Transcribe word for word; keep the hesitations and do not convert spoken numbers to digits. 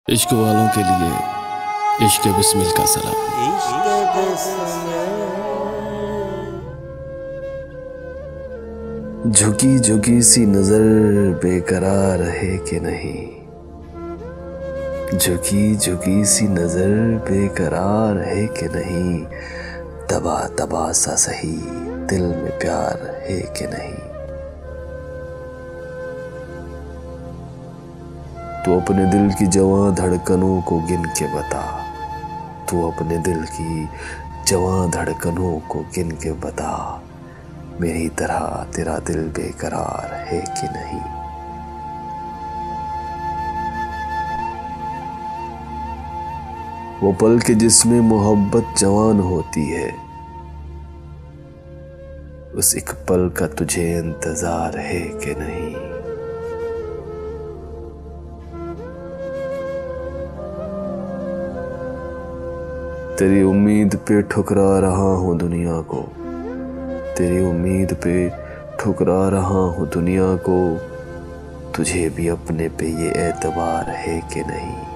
इश्क वालों के लिए इश्क बिस्मिल का सलाम। झुकी झुकी सी नजर बेकरार है कि नहीं, झुकी झुकी सी नजर बेकरार है कि नहीं, दबा दबा सा सही दिल में प्यार है कि नहीं। तू अपने दिल की जवां धड़कनों को गिन के बता, तू अपने दिल की जवां धड़कनों को गिन के बता, मेरी तरह तेरा दिल बेकरार है कि नहीं। वो पल के जिसमें मोहब्बत जवान होती है, उस एक पल का तुझे इंतजार है कि नहीं। तेरी उम्मीद पे ठुकरा रहा हूँ दुनिया को, तेरी उम्मीद पे ठुकरा रहा हूँ दुनिया को, तुझे भी अपने पे ये एतबार है कि नहीं।